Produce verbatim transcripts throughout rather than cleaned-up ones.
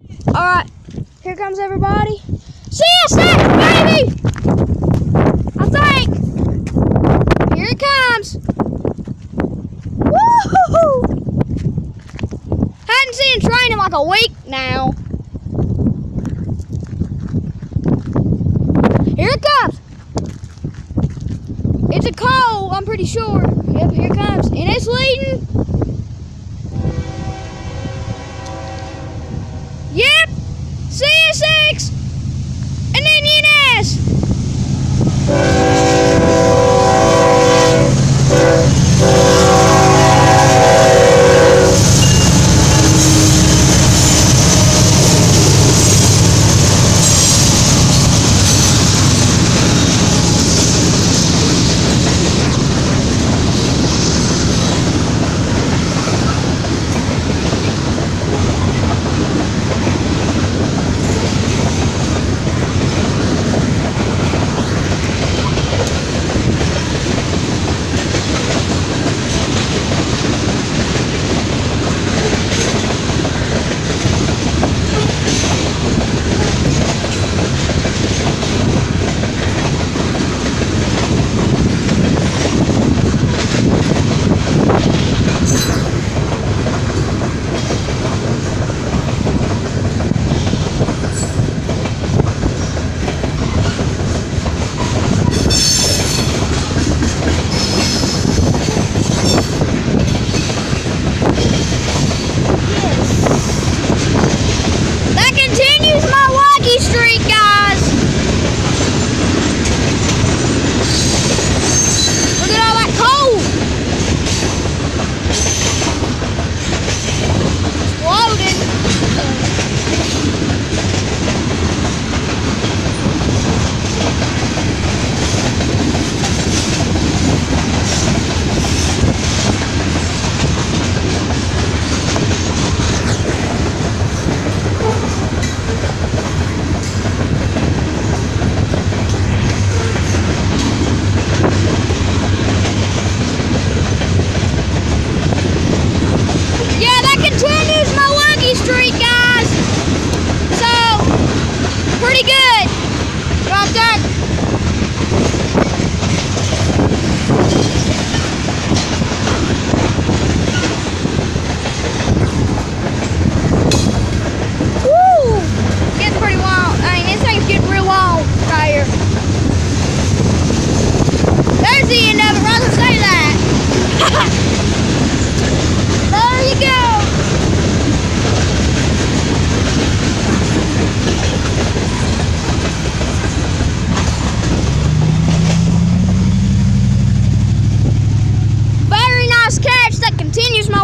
Alright, here comes everybody. C S X, baby! I think. Here it comes. Woo-hoo-hoo! Hadn't seen a train in like a week now. Here it comes. It's a coal, I'm pretty sure. Yep, here it comes. And it's leading. Yep, C S X and Indian S.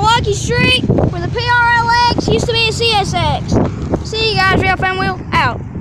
Street where the P R L X used to be a C S X. See you guys, Real Fan Wheel out.